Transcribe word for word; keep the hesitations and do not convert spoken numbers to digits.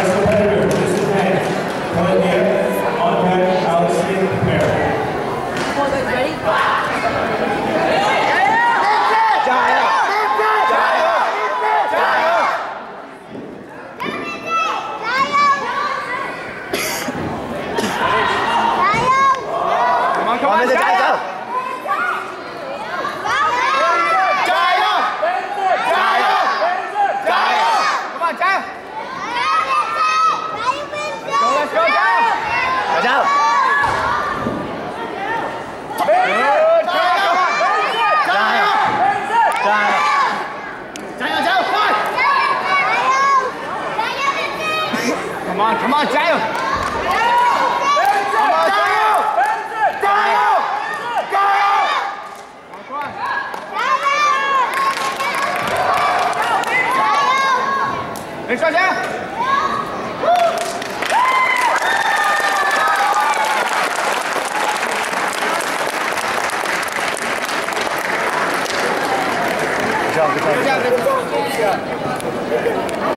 Last competitor, disadvantage. Point there, on deck, Allison, prepare. Come on, Vincent, 加油！加油！加油！加油！ Come on， 加油！Go let's go， 加油！加油！加油！加油！加油！加油！加油！快 ！Come on，Come on， 加油！ 没上前。这样，这样，这样。